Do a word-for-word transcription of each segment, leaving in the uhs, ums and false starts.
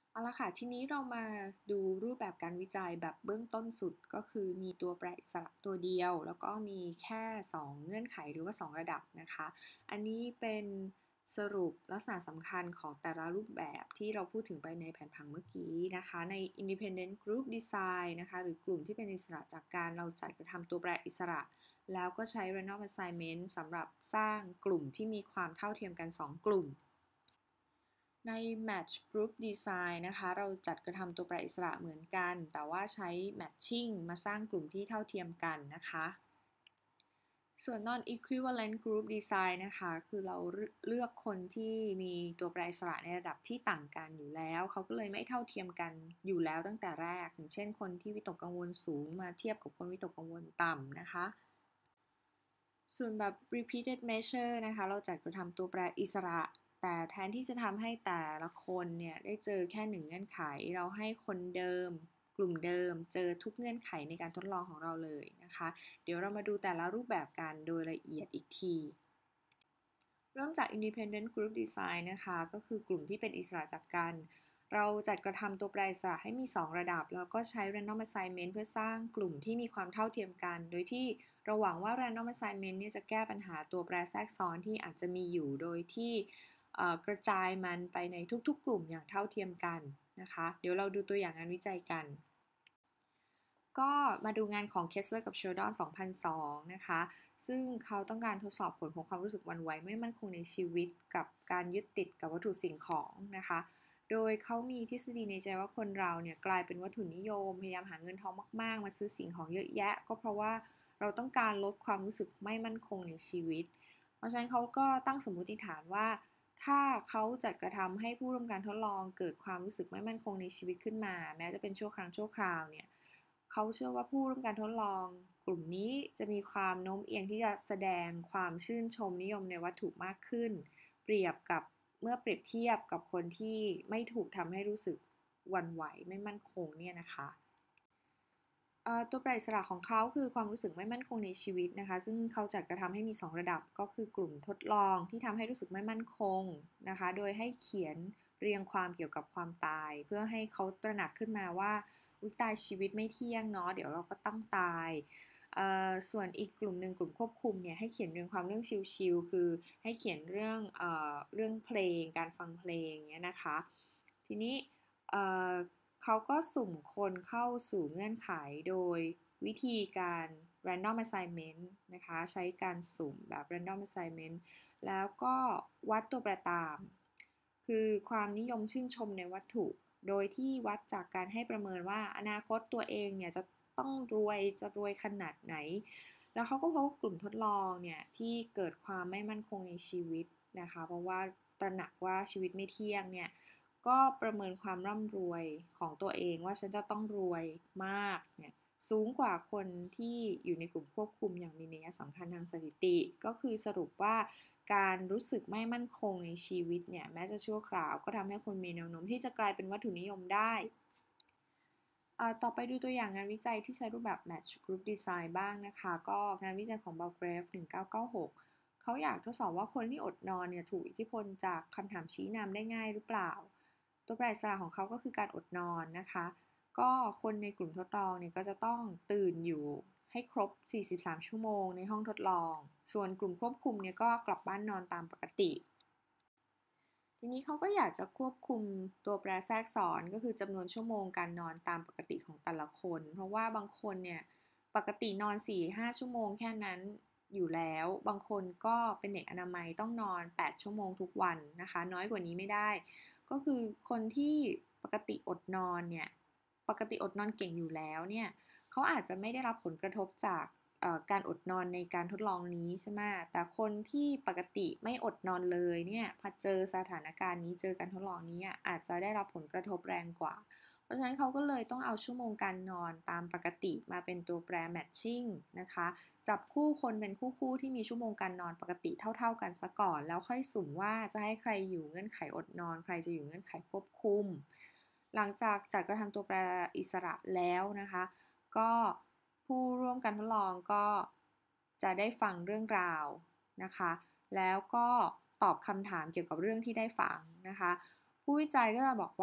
เอาละค่ะทีนี้เรามาดูรูปแบบการวิจัยแบบเบื้องต้นสุดก็คือมีตัวแปรอิสระตัวเดียวแล้วก็มีแค่สองเงื่อนไขหรือว่าสองระดับนะคะอันนี้เป็นสรุปลักษณะสำคัญของแต่ละรูปแบบที่เราพูดถึงไปในแผนผังเมื่อกี้นะคะใน Independent Group Design นะคะหรือกลุ่มที่เป็นอิสระจากการเราจัดกระทำตัวแปรอิสระแล้วก็ใช้ Random Assignment สำหรับสร้างกลุ่มที่มีความเท่าเทียมกันสองกลุ่มใน Match Group Design นะคะเราจัดกระทำตัวแปรอิสระเหมือนกันแต่ว่าใช้ Matching มาสร้างกลุ่มที่เท่าเทียมกันนะคะส่วน Non-Equivalent Group Design นะคะคือเราเลือกคนที่มีตัวแปรอิสระในระดับที่ต่างกันอยู่แล้วเขาก็เลยไม่เท่าเทียมกันอยู่แล้วตั้งแต่แรกอย่างเช่นคนที่วิตกกังวลสูงมาเทียบกับคนวิตกกังวลต่ำนะคะส่วนแบบ repeated measure นะคะเราจัดกระทำตัวแปรอิสระแต่แทนที่จะทำให้แต่ละคนเนี่ยได้เจอแค่หนึ่งเงื่อนไขเราให้คนเดิมกลุ่มเดิมเจอทุกเงื่อนไขในการทดลองของเราเลยนะคะเดี๋ยวเรามาดูแต่ละรูปแบบกันโดยละเอียดอีกทีเริ่มจาก independent group design นะคะก็คือกลุ่มที่เป็นอิสระจากกันเราจัดกระทำตัวแปรอิสระให้มีสองระดับแล้วก็ใช้ random assignment เพื่อสร้างกลุ่มที่มีความเท่าเทียมกันโดยที่เราหวังว่า random assignment เนี่ยจะแก้ปัญหาตัวแปรแทรกซ้อนที่อาจจะมีอยู่โดยที่กระจายมันไปในทุกๆกลุ่มอย่างเท่าเทียมกันนะคะเดี๋ยวเราดูตัวอย่างงานวิจัยกันก็มาดูงานของ Kessler กับ Sheldon สองพันสองนะคะซึ่งเขาต้องการทดสอบผลของความรู้สึกหวั่นไหวไม่มั่นคงในชีวิตกับการยึดติดกับวัตถุสิ่งของนะคะโดยเขามีทฤษฎีในใจว่าคนเราเนี่ยกลายเป็นวัตถุนิยมพยายามหาเงินทองมากๆมาซื้อสิ่งของเยอะแยะก็เพราะว่าเราต้องการลดความรู้สึกไม่มั่นคงในชีวิตเพราะฉะนั้นเขาก็ตั้งสมมติฐานว่าถ้าเขาจัดกระทำให้ผู้ร่วมการทดลองเกิดความรู้สึกไม่มั่นคงในชีวิตขึ้นมาแม้จะเป็นชั่วครั้งชั่วคราวเนี่ยเขาเชื่อว่าผู้ร่วมการทดลองกลุ่มนี้จะมีความโน้มเอียงที่จะแสดงความชื่นชมนิยมในวัตถุมากขึ้นเปรียบกับเมื่อเปรียบเทียบกับคนที่ไม่ถูกทำให้รู้สึกหวั่นไหวไม่มั่นคงเนี่ยนะคะตัวแปรอิสระของเขาคือความรู้สึกไม่มั่นคงในชีวิตนะคะซึ่งเขาจัดกระทำให้มีสองระดับก็คือกลุ่มทดลองที่ทำให้รู้สึกไม่มั่นคงนะคะโดยให้เขียนเรียงความเกี่ยวกับความตายเพื่อให้เขาตระหนักขึ้นมาว่าอุยตายชีวิตไม่เที่ยงเนาะเดี๋ยวเราก็ต้องตายส่วนอีกกลุ่มหนึ่งกลุ่มควบคุมเนี่ยให้เขียนเรียงความเรื่องชิลๆคือให้เขียนเรื่องเอ่อเรื่องเพลงการฟังเพลงเนี้ยนะคะทีนี้เขาก็สุ่มคนเข้าสู่เงื่อนไขโดยวิธีการ random assignment นะคะใช้การสุ่มแบบ random assignment แล้วก็วัดตัวแปรตามคือความนิยมชื่นชมในวัตถุโดยที่วัดจากการให้ประเมินว่าอนาคตตัวเองเนี่ยจะต้องรวยจะรวยขนาดไหนแล้วเขาก็พบว่ากลุ่มทดลองเนี่ยที่เกิดความไม่มั่นคงในชีวิตนะคะเพราะว่าตระหนักว่าชีวิตไม่เที่ยงเนี่ยก็ประเมินความร่ำรวยของตัวเองว่าฉันจะต้องรวยมากเนี่ยสูงกว่าคนที่อยู่ในกลุ่มควบคุมอย่างมีนัยสำคัญทางสถิติก็คือสรุปว่าการรู้สึกไม่มั่นคงในชีวิตเนี่ยแม้จะชั่วคราวก็ทำให้คนมีแนวโน้มที่จะกลายเป็นวัตถุนิยมได้ต่อไปดูตัวอย่างงานวิจัยที่ใช้รูปแบบ Match Group Design บ้างนะคะก็งานวิจัยของ Balgrave หนึ่งเก้าเก้าหกเขาอยากทดสอบว่าคนที่อดนอนเนี่ยถูกอิทธิพลจากคำถามชี้นำได้ง่ายหรือเปล่าตัวแปรอิสระของเขาก็คือการอดนอนนะคะก็คนในกลุ่มทดลองเนี่ยก็จะต้องตื่นอยู่ให้ครบสี่สิบสามชั่วโมงในห้องทดลองส่วนกลุ่มควบคุมเนี่ยก็กลับบ้านนอนตามปกติทีนี้เขาก็อยากจะควบคุมตัวแปรแทรกซ้อนก็คือจำนวนชั่วโมงการนอนตามปกติของแต่ละคนเพราะว่าบางคนเนี่ยปกตินอน สี่ถึงห้า ชั่วโมงแค่นั้นอยู่แล้วบางคนก็เป็นเด็กอนามัยต้องนอนแปดชั่วโมงทุกวันนะคะน้อยกว่านี้ไม่ได้ก็คือคนที่ปกติอดนอนเนี่ยปกติอดนอนเก่งอยู่แล้วเนี่ยเขาอาจจะไม่ได้รับผลกระทบจากการอดนอนในการทดลองนี้ใช่ไหมแต่คนที่ปกติไม่อดนอนเลยเนี่ยพอเจอสถานการณ์นี้เจอการทดลองนี้อาจจะได้รับผลกระทบแรงกว่าเพราะฉะนั้นเขาก็เลยต้องเอาชั่วโมงการนอนตามปกติมาเป็นตัวแปร matching นะคะจับคู่คนเป็นคู่ๆที่มีชั่วโมงการนอนปกติเท่าๆกันซะก่อนแล้วค่อยสุ่มว่าจะให้ใครอยู่เงื่อนไขอดนอนใครจะอยู่เงื่อนไขควบคุมหลังจากจัดกระทำตัวแปรอิสระแล้วนะคะก็ผู้ร่วมการทดลองก็จะได้ฟังเรื่องราวนะคะแล้วก็ตอบคำถามเกี่ยวกับเรื่องที่ได้ฟังนะคะผู้วิจัยก็จะบอกว่า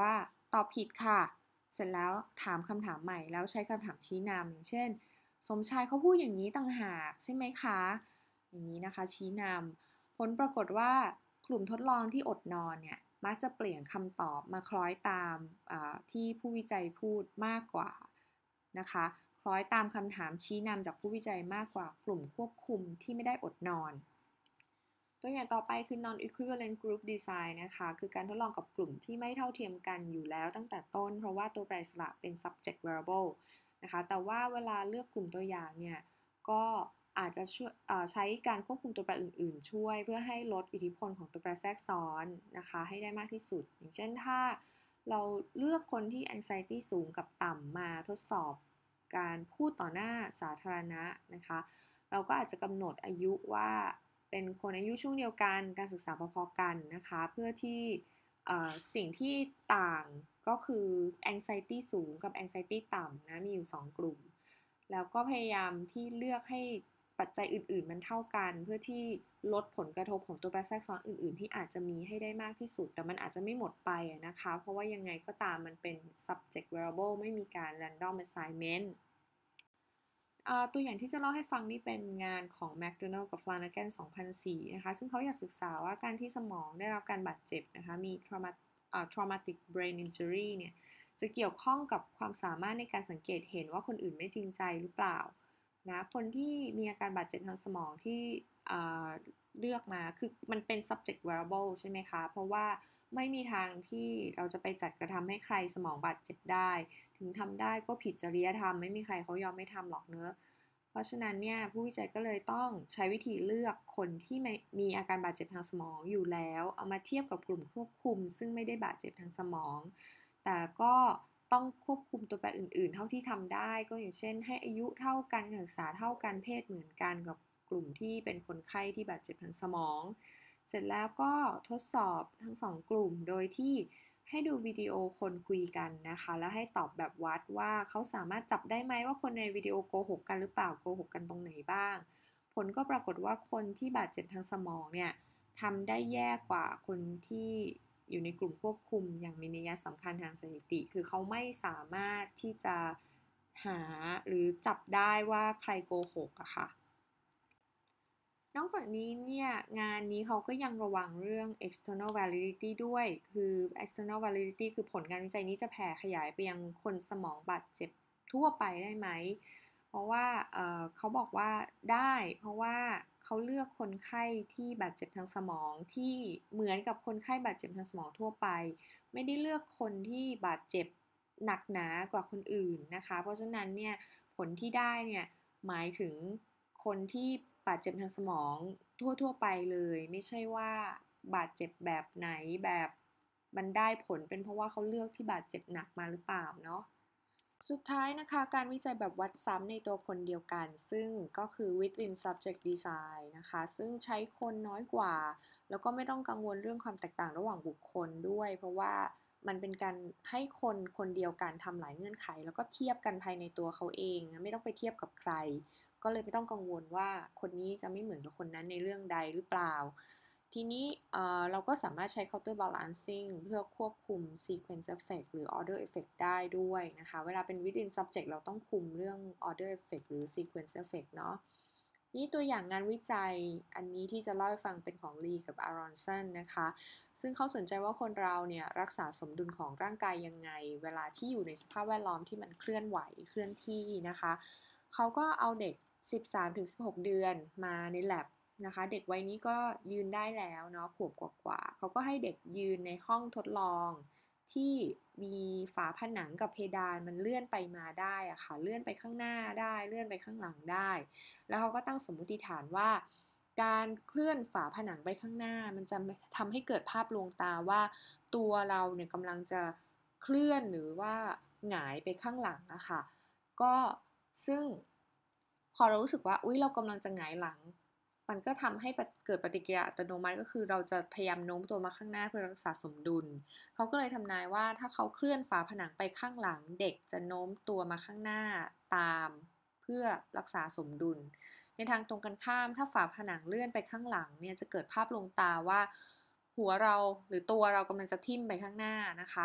ตอบผิดค่ะเสร็จแล้วถามคำถามใหม่แล้วใช้คำถามชี้นำอย่างเช่นสมชายเขาพูดอย่างนี้ต่างหากใช่ไหมคะอย่างนี้นะคะชี้นำผลปรากฏว่ากลุ่มทดลองที่อดนอนเนี่ยมักจะเปลี่ยนคำตอบมาคล้อยตามที่ผู้วิจัยพูดมากกว่านะคะคล้อยตามคำถามชี้นำจากผู้วิจัยมากกว่ากลุ่มควบคุมที่ไม่ได้อดนอนตัวอย่างต่อไปคือ non equivalent group design นะคะคือการทดลองกับกลุ่มที่ไม่เท่าเทียมกันอยู่แล้วตั้งแต่ต้นเพราะว่าตัวแปรอิสระเป็น subject variable นะคะแต่ว่าเวลาเลือกกลุ่มตัวอย่างเนี่ยก็อาจจะช่วยใช้การควบคุมตัวแปรอื่นๆช่วยเพื่อให้ลดอิทธิพลของตัวแปรแทรกซ้อนนะคะให้ได้มากที่สุดอย่างเช่นถ้าเราเลือกคนที่ anxiety สูงกับต่ำมาทดสอบการพูดต่อหน้าสาธารณะนะคะเราก็อาจจะกำหนดอายุว่าเป็นคนอายุช่วงเดียวกันการศึกษาพอๆกันนะคะเพื่อที่สิ่งที่ต่างก็คือ anxiety สูงกับ anxiety ต่ำนะมีอยู่สองกลุ่มแล้วก็พยายามที่เลือกให้ปัจจัยอื่นๆมันเท่ากันเพื่อที่ลดผลกระทบของตัวแปรแทรกซ้อนอื่นๆที่อาจจะมีให้ได้มากที่สุดแต่มันอาจจะไม่หมดไปนะคะเพราะว่ายังไงก็ตามมันเป็น subject variable ไม่มีการ random assignmentตัวอย่างที่จะเล่าให้ฟังนี่เป็นงานของ McDonald กับ Flanagan สองพันสี่นะคะซึ่งเขาอยากศึกษาว่าการที่สมองได้รับการบาดเจ็บนะคะมี traumatic brain injury เนี่ยจะเกี่ยวข้องกับความสามารถในการสังเกตเห็นว่าคนอื่นไม่จริงใจหรือเปล่านะคนที่มีอาการบาดเจ็บทางสมองที่เลือกมาคือมันเป็น subject variable ใช่ไหมคะเพราะว่าไม่มีทางที่เราจะไปจัดกระทำให้ใครสมองบาดเจ็บได้ถึงทำได้ก็ผิดจริยธรรมไม่มีใครเขายอมไม่ทำหรอกเนอะเพราะฉะนั้นเนี่ยผู้วิจัยก็เลยต้องใช้วิธีเลือกคนที่มีอาการบาดเจ็บทางสมองอยู่แล้วเอามาเทียบกับกลุ่มควบคุมซึ่งไม่ได้บาดเจ็บทางสมองแต่ก็ต้องควบคุมตัวแปรอื่นๆเท่าที่ทำได้ก็อย่างเช่นให้อายุเท่ากันการศึกษาเท่ากันเพศเหมือนกันกับกลุ่มที่เป็นคนไข้ที่บาดเจ็บทางสมองเสร็จแล้วก็ทดสอบทั้งสองกลุ่มโดยที่ให้ดูวิดีโอคนคุยกันนะคะแล้วให้ตอบแบบวัดว่าเขาสามารถจับได้ไหมว่าคนในวิดีโอโกหกกันหรือเปล่าโกหกกันตรงไหนบ้างผลก็ปรากฏว่าคนที่บาดเจ็บทางสมองเนี่ยทำได้แย่กว่าคนที่อยู่ในกลุ่มควบคุมอย่างมีนัยสำคัญทางสถิติคือเขาไม่สามารถที่จะหาหรือจับได้ว่าใครโกหกอะค่ะนอกจากนี้เนี่ยงานนี้เขาก็ยังระวังเรื่อง external validity ด้วยคือ external validity คือผลการวิจัยนี้จะแผ่ขยายไปยังคนสมองบาดเจ็บทั่วไปได้ไหมเพราะว่า เอ่อ เขาบอกว่าได้เพราะว่าเขาเลือกคนไข้ที่บาดเจ็บทางสมองที่เหมือนกับคนไข้บาดเจ็บทางสมองทั่วไปไม่ได้เลือกคนที่บาดเจ็บหนักหนากว่าคนอื่นนะคะเพราะฉะนั้นเนี่ยผลที่ได้เนี่ยหมายถึงคนที่บาดเจ็บทางสมองทั่วๆไปเลยไม่ใช่ว่าบาดเจ็บแบบไหนแบบมันได้ผลเป็นเพราะว่าเขาเลือกที่บาดเจ็บหนักมาหรือเปล่าเนาะสุดท้ายนะคะการวิจัยแบบวัดซ้ำในตัวคนเดียวกันซึ่งก็คือ within subject design นะคะซึ่งใช้คนน้อยกว่าแล้วก็ไม่ต้องกังวลเรื่องความแตกต่างระหว่างบุคคลด้วยเพราะว่ามันเป็นการให้คนคนเดียวกันทำหลายเงื่อนไขแล้วก็เทียบกันภายในตัวเขาเองไม่ต้องไปเทียบกับใครก็เลยไม่ต้องกังวลว่าคนนี้จะไม่เหมือนกับคนนั้นในเรื่องใดหรือเปล่าทีนี้เเราก็สามารถใช้ counter balancing เพื่อควบคุม sequence effect หรือ order effect ได้ด้วยนะคะเวลาเป็น within subject เราต้องคุมเรื่อง order effect หรือ sequence effect เนาะนี่ตัวอย่างงานวิจัยอันนี้ที่จะเล่าให้ฟังเป็นของลีกับอารอนสันนะคะซึ่งเขาสนใจว่าคนเราเนี่ยรักษาสมดุลของร่างกายยังไงเวลาที่อยู่ในสภาพแวดล้อมที่มันเคลื่อนไหวเคลื่อนที่นะคะเขาก็เอาเด็ก สิบสามถึงสิบหก เดือนมาใน labนะคะเด็กวัยนี้ก็ยืนได้แล้วเนาะขวบกว่าๆเขาก็ให้เด็กยืนในห้องทดลองที่มีฝาผนังกับเพดานมันเลื่อนไปมาได้อะค่ะเลื่อนไปข้างหน้าได้เลื่อนไปข้างหลังได้แล้วเขาก็ตั้งสมมติฐานว่าการเคลื่อนฝาผนังไปข้างหน้ามันจะทำให้เกิดภาพลวงตาว่าตัวเราเนี่ยกำลังจะเคลื่อนหรือว่าหงายไปข้างหลังอะค่ะก็ซึ่งพอเรารู้สึกว่าอุ๊ยเรากำลังจะหงายหลังมันก็ทำให้เกิดปฏิกิริยาอัตโนมัติก็คือเราจะพยายามโน้มตัวมาข้างหน้าเพื่อรักษาสมดุลเขาก็เลยทำนายว่าถ้าเขาเคลื่อนฝาผนังไปข้างหลังเด็กจะโน้มตัวมาข้างหน้าตามเพื่อรักษาสมดุลในทางตรงกันข้ามถ้าฝาผนังเลื่อนไปข้างหลังเนี่ยจะเกิดภาพลวงตาว่าหัวเราหรือตัวเรากำลังจะทิ่มไปข้างหน้านะคะ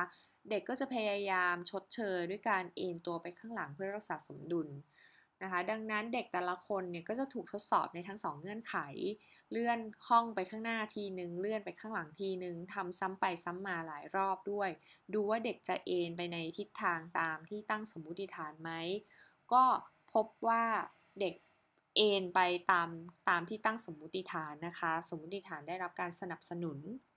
เด็กก็จะพยายามชดเชยด้วยการเอนตัวไปข้างหลังเพื่อรักษาสมดุลนะคะดังนั้นเด็กแต่ละคนเนี่ยก็จะถูกทดสอบในทั้งสองเงื่อนไขเลื่อนห้องไปข้างหน้าทีนึงเลื่อนไปข้างหลังทีนึงทำซ้ำไปซ้ำมาหลายรอบด้วยดูว่าเด็กจะเอนไปในทิศทางตามที่ตั้งสมมุติฐานไหมก็พบว่าเด็กเอนไปตามตามที่ตั้งสมมุติฐานนะคะสมมุติฐานได้รับการสนับสนุน